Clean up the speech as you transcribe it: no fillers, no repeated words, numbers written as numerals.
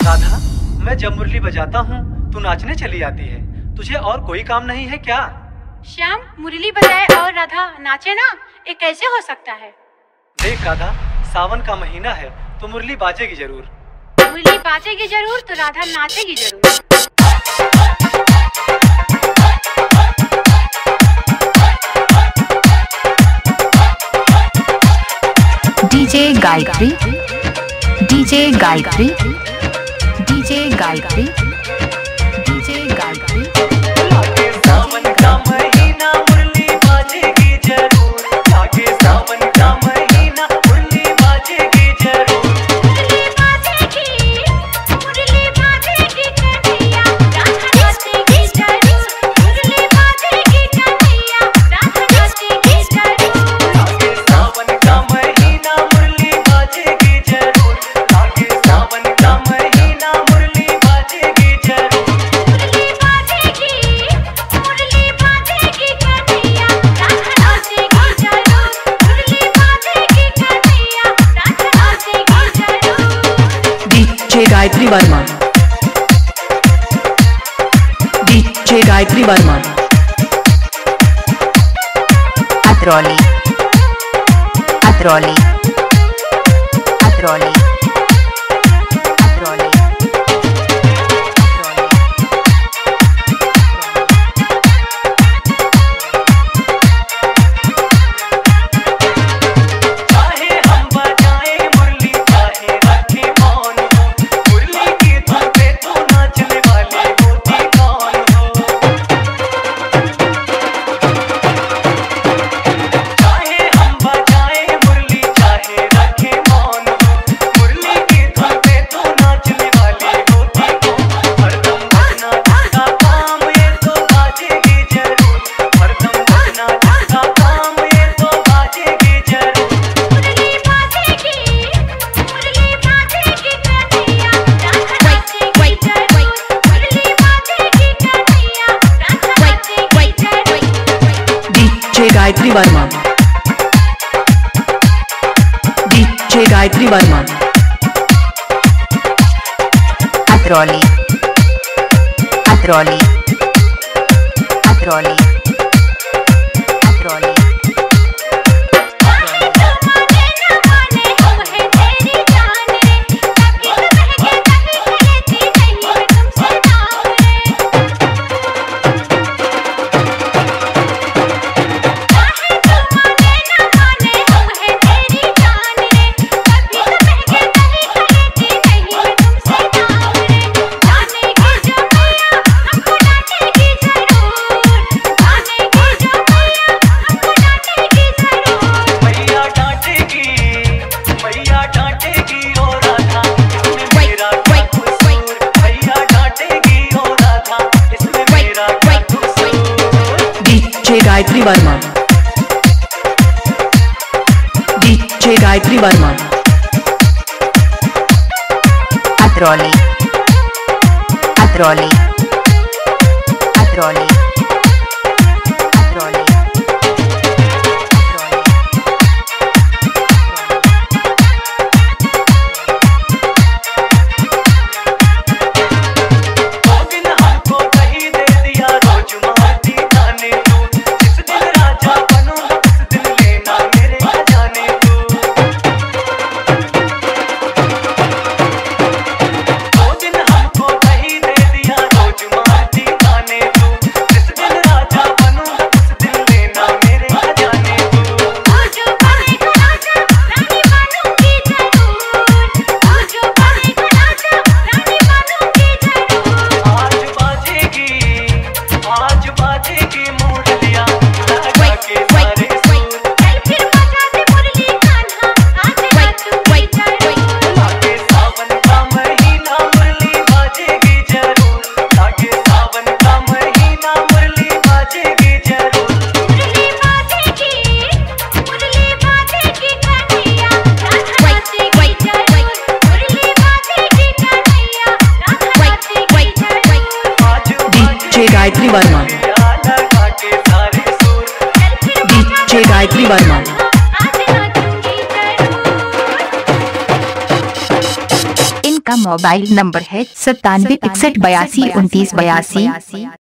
राधा, मैं जब मुरली बजाता हूँ तू नाचने चली आती है। तुझे और कोई काम नहीं है क्या? श्याम मुरली बजाए और राधा नाचे ना, ये कैसे हो सकता है? देख राधा, सावन का महीना है तो मुरली बाजेगी जरूर। मुरली बाजेगी जरूर तो राधा नाचेगी जरूर। DJ Gayatri, DJ Gayatri, DJ Gayatri, DJ Gayatri. लागे सावन का महीना मुरली बाजेगी जरूर, लागे सावन का महीना मुरली बाजेगी जरूर। मुरली बाजेगी कन्हैया, राधा नाचेगी जरूर। मुरली बाजेगी कन्हैया, राधा नाचेगी जरूर। लागे सावन का महीना मुरली बाजेगी जरूर, लागे सावन का महीना मुरली बाजेगी जरूर। मुरली बाजेगी कन्हैया, राधा नाचेगी जरूर। मुरली बाजेगी कन्हैया, राधा नाचेगी जरूर। DJ Gayatri Verma, DJ Gayatri Verma. अत्रौली, अत्रौली, अत्रौली, अत्रौली। चाहे हम बजाएं मुरली, चाहे रखें मौन हो, मुरली की धुन पे तो नाचने वाली होती कौन हो। चाहे हम बजाएं मुरली, चाहे रखें मौन हो, मुरली की धुन पे तो नाचने वाली होती कौन। हरदम बजना जिसका काम ये तो बाजेगी जरूर, हरदम बजना जिसका काम ये तो बाजेगी जरूर। मुरली बाजेगी कन्हैया, राधा नाचेगी जरूर। मुरली बाजेगी कन्हैया, राधा नाचेगी जरूर। DJ Gayatri Verma, DJ Gayatri Verma. अत्रौली, अत्रौली, अत्रौली, अत्रौली। माने न माने हम है तेरी जान रे, कभी तो महके नहीं लेती नहीं है तुमसे नाम रे। चाहे तो माने न माने हम है तेरी जान रे, कभी तो महके नहीं लेती नहीं है तुमसे नाम रे। जानेगी जो मैया हमको डांटेगी जरूर, जानेगी जो मैया हमको डांटेगी जरूर। मैया डांटेगी ओ राधा, इसमें मेरा क्या कसूर। मैया डांटेगी ओ राधा, इसमें मेरा क्या कसूर। DJ Gayatri Verma, DJ Gayatri Verma. अत्रौली, अत्रौली, अत्रौली, अत्रौली, अत्रौली। वो दिन हमको कहीं दे दिया रोज मारती जाने तू, जिस दिन राजा बनूंगा उस दिन लेना मेरे खजाने तू। वो दिन हमको कहीं दे दिया रोज मारती जाने तू, जिस दिन राजा बनूंगा उस दिन लेना मेरे खजाने तू। आज बनेगा राजा रानी बनूंगी जरूर, आज बनेगा राजा रानी बनूंगी जरूर। आज बाजेगी मुरलिया, लगा के सारे सुर। चल फिर बजा दे मुरली कान्हा, आज नाचूंगी जरूर। लागे सावन का महीना मुरली बाजेगी जरूर, लागे सावन का महीना मुरली बाजेगी जरूर। मुरली बाजेगी कन्हैया, राधा नाचेगी जरूर। मुरली बाजेगी कन्हैया, राधा नाचेगी जरूर। आज डीजे गायत्री वर्मा, लगा के सारे सुर। डीजे गायत्री वर्मा। आज नाचूंगी जरूर। का मोबाइल नंबर है 9761822982।